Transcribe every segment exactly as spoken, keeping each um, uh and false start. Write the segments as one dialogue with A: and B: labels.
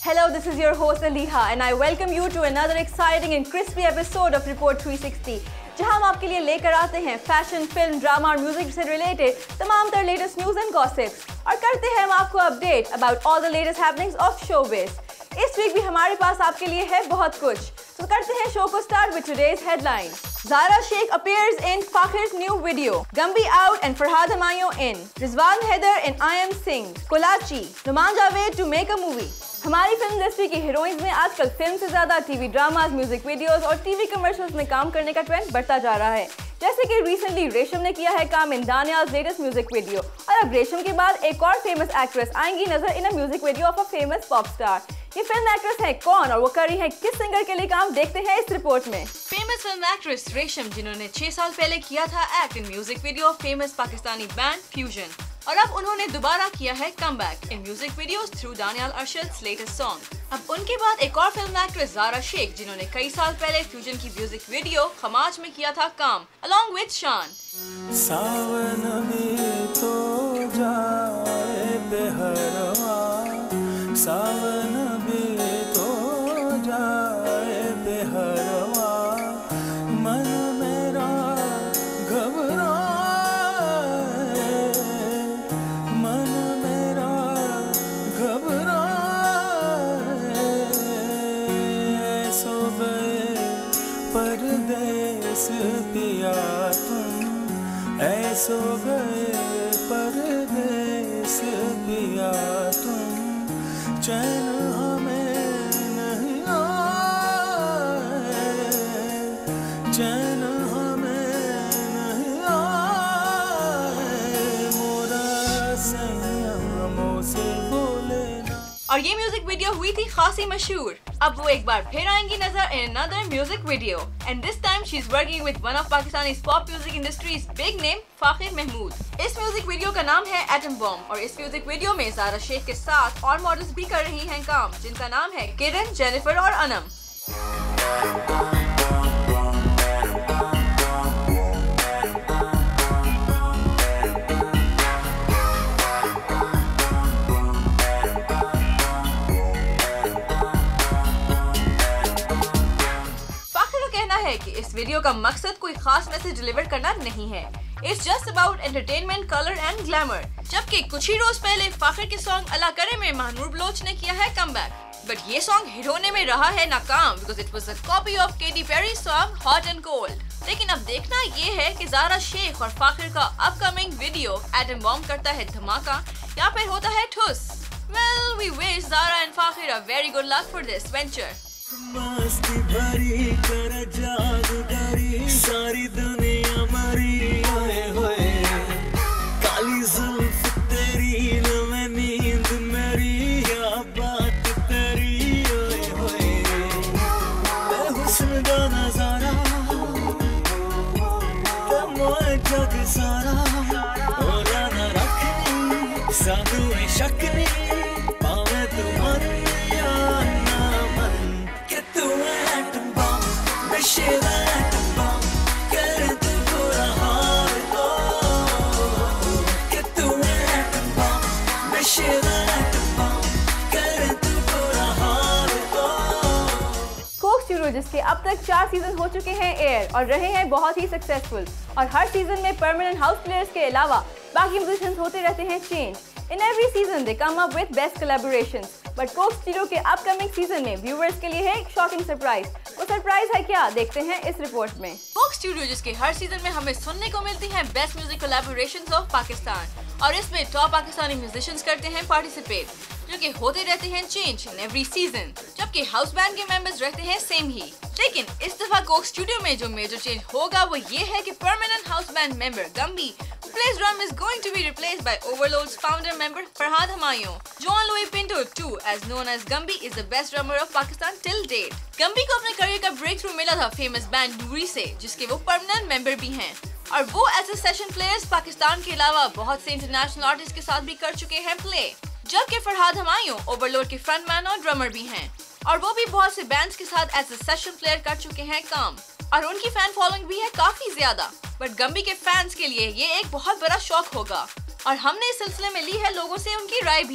A: Hello, this is your host Aliha and I welcome you to another exciting and crispy episode of Report three sixty, जहां हम आपके लिए लेकर आते हैं फैशन, फिल्म, ड्रामा और म्यूजिक से रिलेटेड तमाम तरह लेटेस्ट न्यूज एंड गॉसिप्स और करते हैं हम आपको update about all the latest happenings of showbiz. इस वीक भी हमारे पास आपके लिए है बहुत कुछ, तो करते हैं शो को start with today's headlines. Zara Sheikh appears in Fakhir's new video. Gumby out and Farhad Hamayo in. Rizwan Haider and I Am Singh. Kolachi. Numan Javed to make a movie. हमारी film industry की heroines में आजकल film से ज्यादा TV dramas, music videos और TV commercials में काम करने का ट्रेंड बढ़ता जा रहा है। जैसे कि रिसेंटली रेशम ने किया है काम in Danyal's latest music video और अब रेशम के बाद एक और फेमस एक्ट्रेस आएंगी नजर in a music video of a famous pop star. ये फिल्म एक्ट्रेस है कौन और वो कर रही है किस सिंगर के लिए काम, देखते हैं इस रिपोर्ट में।
B: फेमस फिल्म एक्ट्रेस रेशम, जिन्होंने छह साल पहले किया था act in music video famous Pakistani band Fusion, और अब उन्होंने दोबारा किया है comeback in music videos through Danyal Arshad's latest song. अब उनके बाद एक और फिल्म एक्ट्रेस ज़ारा शेख, जिन्होंने कई साल पहले फ्यूजन की म्यूजिक वीडियो खमाज में किया था काम अलॉन्ग विद शान।
C: सावन में तो जाए बेहरवा, सावन में तो जाए बेहरवा, मन मेरा घबराए, मन मेरा घबराए, सो गए परदेस पिया तुम, ऐसो गए परदेस पिया तुम, चैन हमें नहीं आए, चैन हमें नहीं आए, मोरा संयमों से बोले ना।
B: और ये म्यूजिक वीडियो हुई थी खासी मशहूर। अब वो एक बार फिर आएंगी नजर in another music video and this time she is working with one of Pakistani pop music industry's big name Fakhir Mahmood. इस म्यूजिक वीडियो का नाम है एटम बॉम्ब और इस म्यूजिक वीडियो में ज़ारा शेख के साथ और मॉडल्स भी कर रही हैं काम, जिनका नाम है किरण, जेनिफर और अनम। है कि इस वीडियो का मकसद कोई खास मैसेज डिलीवर करना नहीं है, it's just about entertainment, colour and glamour. जबकि कुछ ही रोज पहले फाखिर के सॉन्ग अला करे में महानूर बलोच ने किया है कमबैक, बट ये सॉन्ग हिट होने में रहा है नाकाम because it was a copy of Katy Perry song hot and cold. लेकिन अब देखना ये है कि ज़ारा शेख और फाखिर का अपकमिंग वीडियो एटम बॉम्ब करता है धमाका या फिर होता है ठुस। Well, we wish Zara and Fakhir a very good luck for this venture.
C: मस्ती भरी कर जादूगरी, सारी दुनिया मरी होए होए, काली जुल्फ तेरी न मैं नींद मेरी, या बात तेरी होए होए, हुस्न दा नजारा ते मोए जग सारा, ओला ना रखनी सानू ए शक नहीं, पावे तू मन या ना मन, के तू एटम बम, नशे दा एटम बम, कर तू पूरा हाल ओ, के तू एटम बम, नशे दा एटम बम, कर तू पूरा हाल ओ।
A: कोक स्टूडियो जिसके अब तक चार सीजन हो चुके हैं एयर और रहे हैं बहुत ही सक्सेसफुल, और हर सीजन में परमानेंट हाउस प्लेयर्स के अलावा बाकी म्यूजिशियंस होते रहते हैं change. In every season they come up with best collaborations, but Coke Studio के upcoming season में viewers के लिए है एक shocking surprise। वो सरप्राइज है क्या, देखते हैं इस रिपोर्ट में।
B: कोक स्टूडियो जिसके हर सीजन में हमें सुनने को मिलती हैं best music collaborations of Pakistan, और इसमें टॉप पाकिस्तानी म्यूजिशियंस करते हैं पार्टिसिपेट, जो कि होते रहते हैं चेंज इन एवरी सीजन, जबकि हाउस बैंड के मेंबर्स रहते हैं सेम ही। लेकिन इस दफा कोक स्टूडियो में जो मेजर चेंज होगा वो ये है कि permanent house band member Gumby who plays drum is going to be replaced by Overload's founder member Farhad Hamayo. John Louis Pinto too, as known as Gumby, is the best drummer of Pakistan till date. Gumby को अपने career का break through मिला था famous band नूरी से, जिसके वो permanent member भी हैं, और वो as a session players Pakistan के अलावा बहुत से इंटरनेशनल आर्टिस्ट के साथ भी कर चुके हैं प्ले। जबकि फरहाद हमायूं ओवरलोड के फ्रंटमैन और ड्रमर भी हैं, और वो भी बहुत से बैंड्स के साथ एज ए सेशन प्लेयर कर चुके हैं काम, और उनकी फैन फॉलोइंग भी है काफी ज्यादा। बट गम्बी के फैंस के लिए ये एक बहुत बड़ा शौक होगा, और हमने इस सिलसिले में ली है लोगों से उनकी राय भी।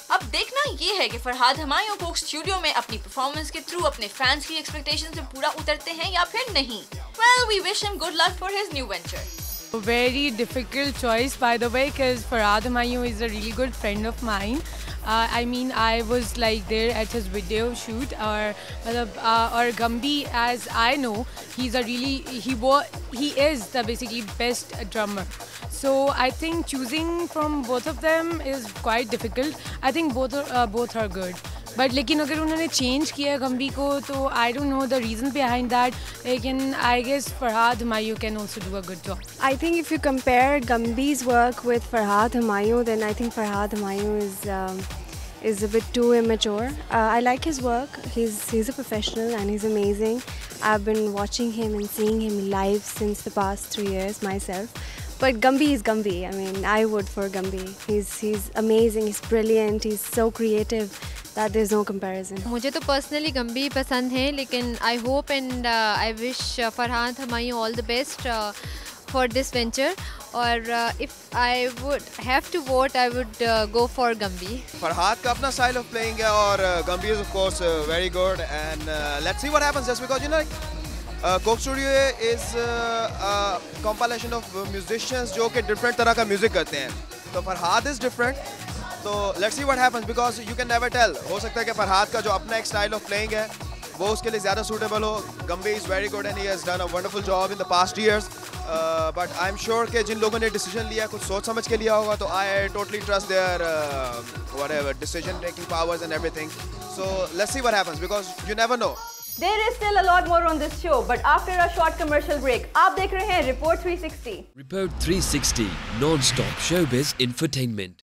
B: अब देखना ये है कि फरहाद हमायूं कोक स्टूडियो में अपनी परफॉर्मेंस के थ्रू अपने फैंस की एक्सपेक्टेशंस से पूरा उतरते हैं या फिर नहीं। Well, we wish him good luck for his new venture.
D: A very difficult choice, by the way, because Farhad Humayun is a really good friend of mine. Uh, I mean, I was like there at his video shoot, or uh, or Gumby, as I know, he's a really he was he is the basically best drummer. So I think choosing from both of them is quite difficult. I think both are, uh, both are good. But लेकिन अगर उन्होंने change किया गम्बी को तो I don't know the reason behind that. लेकिन I guess Farhad Humayun can also do a good job.
E: I think if you compare Gumby's work with Farhad Humayun, then I think Farhad Humayun is um, is a bit too immature. Uh, I like his work. He's he's a professional and he's amazing. I've been watching him and seeing him live since the past three years myself. But Gumby is Gumby. I mean, I would for Gumby. He's he's amazing. He's brilliant. He's so creative that there's no comparison.
F: मुझे तो personally Gumby पसंद है, लेकिन I hope and uh, I wish uh, Farhad Humayun all the best uh, for this venture. और uh, if I would have to vote, I would uh, go for Gumby.
G: Farhad का अपना style of playing है और Gumby is of course uh, very good and uh, let's see what happens just because you know uh, Coke Studio is uh, a compilation of musicians जो कि different तरह का music करते हैं. तो Farhad is different. तो let's see what happens because you can never tell. हो सकता है कि फरहाद का जो अपना एक style of playing है वो उसके लिए ज़्यादा suitable हो. Gumby is very good and he has done a wonderful job in the past years. Uh, but I'm sure कि जिन लोगों ने decision लिया कुछ सोच समझ के लिया होगा तो I totally trust their uh, whatever decision taking powers and everything. So let's see what happens because you never know.
A: There is still a lot more on this show, but after a short commercial break, आप देख रहे हैं Report three sixty.
H: Report three sixty, non-stop showbiz infotainment.